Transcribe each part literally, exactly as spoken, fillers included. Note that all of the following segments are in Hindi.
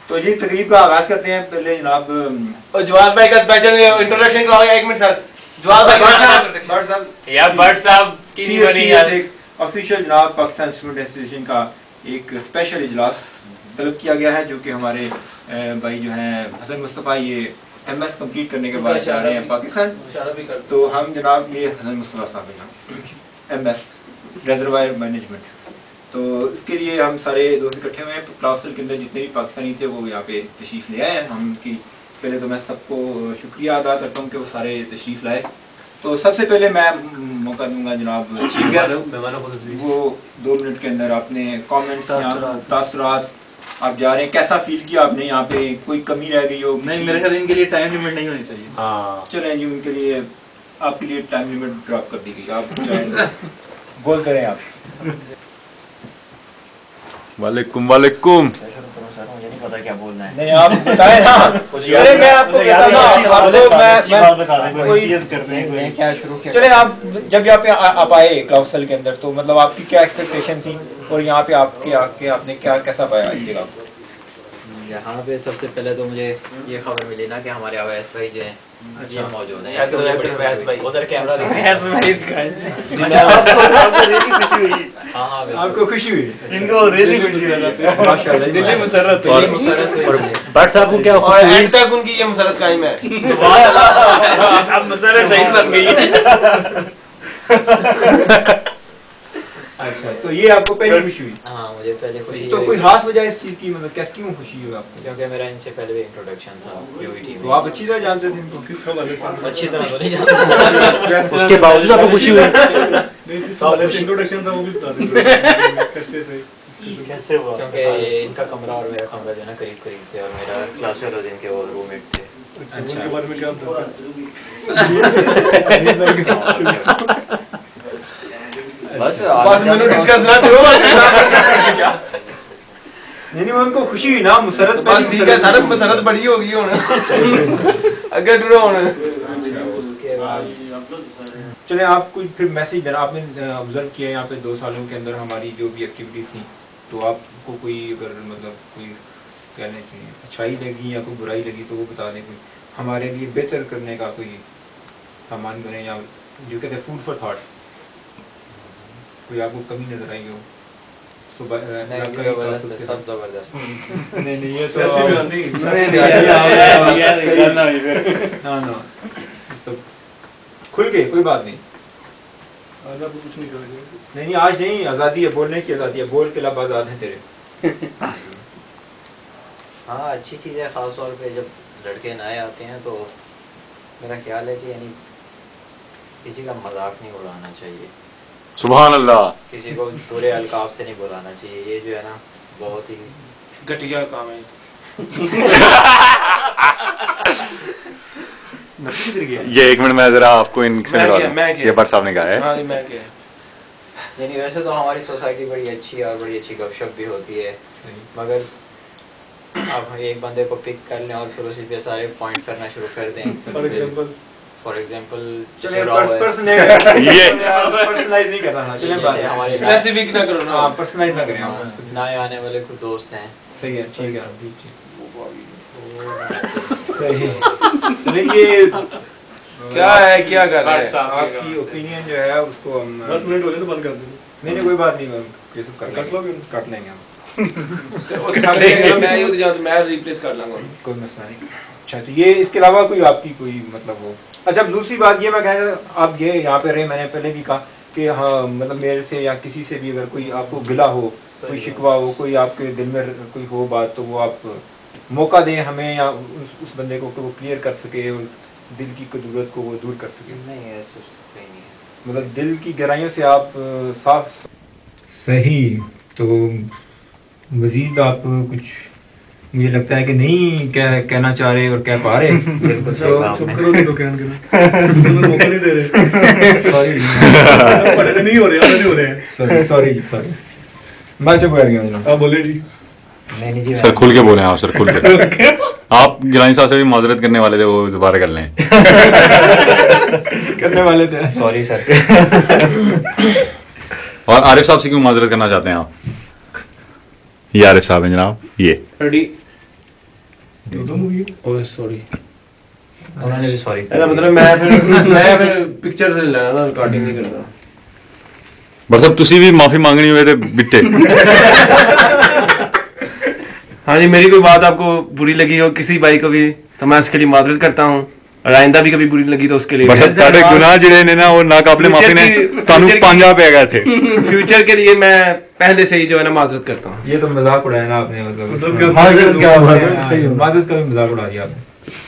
तो जी तकरीब का आगाज करते हैं। पहले जनाब जवाद भाई का स्पेशल इंट्रोडक्शन कराओ। एक मिनट सर, जवाद भाई भट्ट साहब यार भट्ट साहब की बनी यार ऑफिशियल जनाब पाकिस्तान स्टूडेंट एसोसिएशन का एक स्पेशल इजलास तलब किया गया है, जो कि हमारे भाई जो हैं हसन मुस्तफ़ा ये एमएस कंप्लीट करने के बाद जा रहे हैं पाकिस्तान। तो हम जनाब ये हसन मुस्तफ़ा साहब हैं एमएस रिजर्वायर मैनेजमेंट। तो इसके लिए हम सारे दोस्त इकट्ठे हुए हैं। क्लाउसल के अंदर जितने भी पाकिस्तानी थे वो यहाँ पे तशरीफ़ ले आए हैं। हम उनकी पहले तो मैं सबको शुक्रिया अदा करता हूँ कि वो सारे तशरीफ़ लाए। तो सबसे पहले मैं मौका दूंगा जनाब चीफ गेस्ट, वो दो मिनट के अंदर आपने कमेंट्स तासुरात आप जा रहे हैं, कैसा फील किया आपने यहाँ पे, कोई कमी रह गई हो? नहीं, मेरे ख्याल इनके लिए टाइम लिमिट नहीं होनी चाहिए। हाँ चलें जी, उनके लिए आपके लिए टाइम लिमिट ड्रॉप कर दी गई। आप बोल करें आप। वालेकुम वालेकुम। मुझे नहीं पता क्या बोलना है। नहीं आप बताएं ना। अरे मैं आपको बताता हूं, आप लोग मैं मैं कोई क्या शुरू किया। चले आप जब यहाँ पे आप आए क्लाउसल के अंदर, तो मतलब आपकी क्या एक्सपेक्टेशन थी और यहाँ पे आपके आके आपने क्या कैसा पाया इस जगह को? यहाँ पे सबसे पहले तो मुझे ये खबर मिली ना कि हमारे अवैस भाई जो हैं ये मौजूद हैं। उधर कैमरा आपको खुशी हुई? इनको रियली खुशी है माशाल्लाह, दिल्ली मुसरत और मुसरत हुई। भट्ट साहब को क्या और एंड तक उनकी ये मुसरत कायम है। अब मुसरत शहीद बन गई है। अच्छा, तो ये आपको पहली खुशी हुई? हाँ मुझे पहले खुशी। तो कोई खास वजह इस चीज की, मतलब कैसे क्यों खुशी हुई आपको? क्योंकि मेरा इनसे पहले भी इंट्रोडक्शन था यूईटी में। तो आप अच्छी तरह जानते थे इनको? अच्छी तरह तो नहीं जानते। उसके बावजूद आपको खुशी हुई? इंट्रोडक्शन था वो भी बता दीजिए कैसे थे कैसे हुआ? क्योंकि इनका कमरा और मेरा कमरा जो है ना करीब करीब थे, और मेरा क्लास फेलोज इनके वो रूममेट थे। उनके बारे में क्या बताया? बस बस मैंने डिस्कस ना करो क्या। नहीं नहीं, उनको खुशी हुई ना मुसरत? बस ठीक है सर, मुसरत बड़ी होगी हुन अगर टुरो हुन। उसके बाद चले आप कोई फिर मैसेज देना। आपने ऑब्जर्व किया यहाँ पे दो सालों के अंदर हमारी जो भी एक्टिविटीज थी, तो आपको कोई अगर मतलब कोई कहने चाहिए अच्छाई लगी या कोई बुराई लगी तो वो बता दें। कोई हमारे लिए बेहतर करने का कोई सामान बने, या जो कहते हैं फूड फॉर थॉट, कोई आपको कमी नजर आई हो? सब जबरदस्त। नहीं नहीं ये तो ना ना तो खुल के कोई बात नहीं। आज आपको कुछ नहीं करेंगे। नहीं नहीं आज नहीं, आज़ादी है, बोलने की आज़ादी है, बोल के लब आज़ाद है तेरे। हाँ अच्छी चीज़ है, ख़ास तौर पे जब लड़के नए आते हैं तो मेरा ख्याल है कि यानी किसी का मजाक नहीं उड़ाना चाहिए, सुभान अल्लाह। किसी को पूरे अलकाब से नहीं बुलाना चाहिए। ये जो है ना बहुत ही घटिया काम है। ये एक मिनट में जरा आपको इनसे मिलवा दूं। ये भट्ट साहब ने कहा है। हाँ मैं क्या यानी वैसे तो हमारी सोसाइटी बड़ी अच्छी है और बड़ी अच्छी गपशप भी होती है, मगर आप एक बंदे को पिक कर लें और फिर उसी पे सारे पॉइंट करना शुरू कर दें। फॉर एग्जांपल फॉर एग्जांपल चलिए पर्सनलाइज नहीं कर रहा। चलिए बात हमारे स्पेसिफिक ना करो ना। हां पर्सनलाइज ना करें। नए आने वाले कुछ दोस्त हैं। सही है, ठीक है सही। चलिए ये क्या है, क्या कर रहे हैं? आपकी ओपिनियन जो है उसको हम दस मिनट हो गए तो बंद कर देंगे। नहीं नहीं कोई बात नहीं, हम ये सब कर कट लोगे? काट लेंगे हम। मैं ये तो मैं रिप्लेस कर लूंगा, कोई मसला नहीं। अच्छा तो ये इसके अलावा कोई आपकी कोई मतलब हो? अच्छा दूसरी बात ये मैं कहना, आप ये यहाँ पे रहे, मैंने पहले भी कहा कि हाँ मतलब मेरे से या किसी से भी अगर कोई आपको गिला हो, कोई शिकवा हो, कोई आपके दिल में कोई हो बात, तो वो आप मौका दें हमें या उस, उस बंदे को कि वो क्लियर कर सके और दिल की कदूरत को वो दूर कर सके। नहीं ऐसा नहीं है, मतलब दिल की गहराइयों से आप साफ। सही। तो मजीद आप कुछ मुझे लगता है कि नहीं क्या कहना चाह रहे और कह पा रहे। बिल्कुल सही कहा आपने। करोगे तो क्या करें? मौका नहीं दे रहे। सॉरी पढ़े नहीं हो रहे, नहीं हो रहे हैं। सॉरी सॉरी सॉरी मैं चुप कर गया जनाब। आप बोले जी। नहीं जी सर खुल के बोले। हाँ सर खुल के। आप गिलानी साहब से भी माजरत करने वाले थे, वो दोबारा कर लें। करने वाले थे, सॉरी सर। और आरिफ साहब से क्यों माजरत करना चाहते हैं आप? ये आरिफ साहब हैं जनाब। ये रेडी दो मूवी है। ओह सॉरी, उन्होंने भी सॉरी ऐसा मतलब मैं फिर मैं फिर पिक्चर से लेना ना, रिकॉर्डिंग नहीं करता। बस अब तुसी भी माफी मांगनी हुए थे बिट्टे। हाँ जी, मेरी कोई बात आपको बुरी लगी हो किसी भाई को भी तो मैं उसके लिए माजरत करता हूँ, और आइंदा भी कभी बुरी लगी तो उसके लिए बस ताड़े गुनाह जिहड़े ने ना वो ना काबिले माफी ने तानू पांजा पे गए थे। फ्यूचर के लिए मैं पहले से ही जो है ना माजरत करता हूँ। ये तो मजाक उड़ाया ना आपने, मतलब मतलब माजरत क्या माजरत का भी मजाक उड़ा दिया आपने।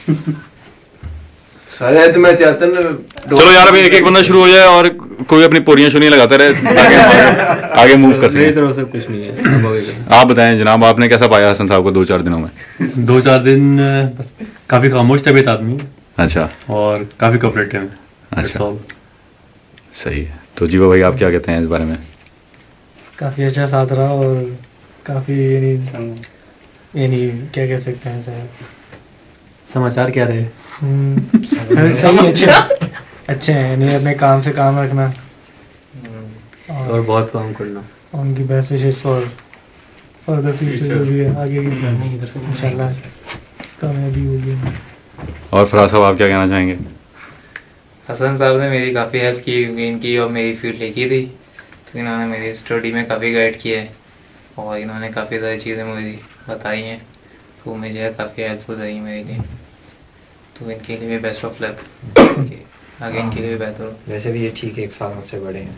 सारे तो मैं चाहता ना चलो यार अभी एक एक बंदा शुरू हो जाए और कोई अपनी पोरियां शुनियां लगाता रहे, आगे आगे मूव कर मेरी सके। तरफ से कुछ नहीं है। आप बताएं जनाब, आपने कैसा पाया हसन साहब को दो चार दिनों में? दो चार दिन अ, बस काफ़ी खामोश तबीयत आदमी है अच्छा और काफ़ी कोऑपरेटिव है। That's अच्छा। all। सही है। तो जीवा भाई आप क्या कहते हैं इस बारे में? काफ़ी अच्छा साथ रहा और काफ़ी यानी यानी क्या कह सकते हैं सर, समाचार क्या रहे? हम्म, सही अच्छे अच्छे हैं, यानी अपने काम से काम रखना और बहुत काम करना। उनकी best wishes for further future जो भी है आगे की इंशाल्लाह कामयाबी होगी। और फराज साहब आप क्या कहना चाहेंगे? हसन साहब ने मेरी काफ़ी हेल्प की क्योंकि इनकी और मेरी फील्ड एक ही थी, तो इन्होंने मेरी स्टडी में काफ़ी गाइड किया है और इन्होंने काफ़ी सारी चीज़ें मुझे बताई हैं, तो मुझे काफ़ी हेल्पफुल रही मेरे लिए। तो इनके लिए भी बेस्ट ऑफ लक, आगे इनके लिए भी बेहतर हो। वैसे भी ये ठीक है, एक साल मुझसे बड़े हैं।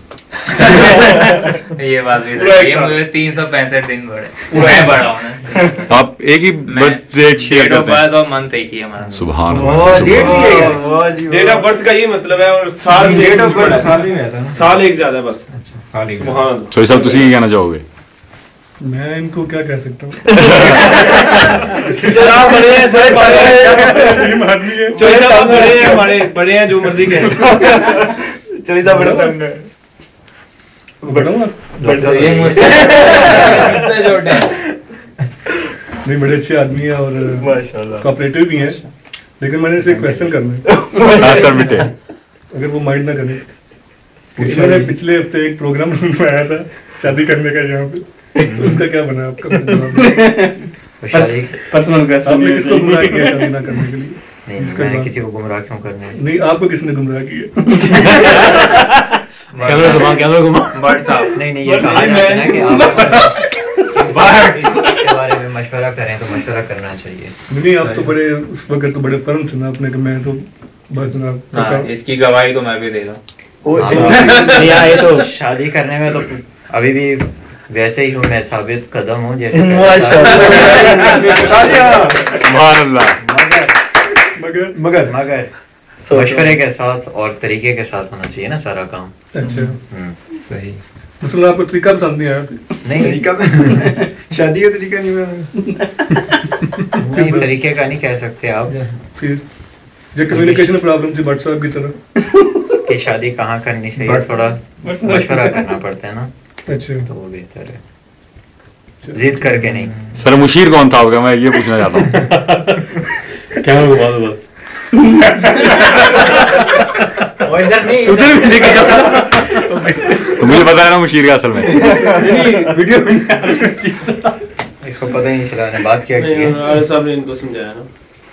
ये बात भी सही है, मुझे तीन सौ पैंसठ दिन बड़े, मैं बड़ा हूँ ना। आप एक ही डेट शेयर डेट ऑफ करते हैं? बर्थ और मंथ एक ही हमारा। सुभान डेट अल्लाह। ऑफ बर्थ का ये मतलब है, और साल डेट ऑफ बर्थ साल ही में आता है ना, साल एक ज्यादा बस। साल ही में। सुभान अल्लाह। सोई साहब तुसी क्या कहना चाहोगे? मैं इनको क्या कह सकता हूँ। जनाब बड़े हैं, सारे बड़े हैं, सेम आदमी है। चोई साहब बड़े हैं, हमारे बड़े हैं, जो मर्जी कहें। चोई साहब बड़े तंग है। बड़ा हूँ ना? तो ये मुझसे मुझसे जोड़े हैं। नहीं, बड़े अच्छे आदमी है और माशाल्लाह। कोऑपरेटिव भी हैं, लेकिन मैंने इसे क्वेश्चन करना है, हाँ सर बेटे। अगर वो माइंड ना करे। इन्होंने पिछले हफ्ते एक प्रोग्राम में आया था शादी करने का यहाँ पे, तो उसका क्या बना आपका शादी पर्सनल आपने किसको गुमराह किया शादी ना करने के लिए? नहीं, मैंने किसी को गुमराह क्यों करना है? नहीं, आपको किसने गुमराह किया? कैमरा घुमा कैमरा घुमा। बर्ड साहब नहीं नहीं, ये कहा जाता है ना कि आप इसके बारे में मशवरा करें तो मशवरा करना चाहिए। नहीं, आप तो बड़े उस वक्त तो बड़े फर्म थे ना, आपने कि मैं तो बस जनाब हाँ, इसकी गवाही तो मैं भी दे रहा हूँ। नहीं आए तो शादी करने में तो अभी भी वैसे ही हूँ मैं, साबित कदम हूँ जैसे। सुभान अल्लाह। मगर मगर मगर मगर मशवरे के साथ और तरीके के साथ होना चाहिए ना सारा काम। अच्छा, हम्म, सही। मतलब आपको तरीका पसंद नहीं आया? नहीं तरीका शादी का तरीका नहीं हुआ। नहीं, तरीके का नहीं कह सकते आप फिर जो कम्युनिकेशन प्रॉब्लम थी भट्ट साहब की तरह। कि शादी कहाँ करनी चाहिए, थोड़ा मशवरा करना पड़ता है ना, अच्छा, तो वो बेहतर है, जिद करके नहीं। सर मुशीर कौन था आपका, मैं ये पूछना चाहता हूँ। कैमरा घुमा दो बस। वो इधर नहीं, उधर भी देखा जाता। तो मुझे पता है ना मुशीर का असल में। वीडियो में इसको पता ही नहीं चला ने बात क्या की है। नहीं, साहब ने इनको समझाया ना।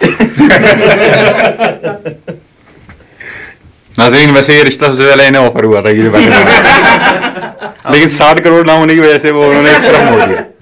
नाज़रीन वैसे ये रिश्ता सबसे पहले इन्हें ऑफर हुआ था कि ये बैठे लेकिन साठ करोड़ ना होने की वजह से वो उन्होंने इस तरफ मोड़ दिया।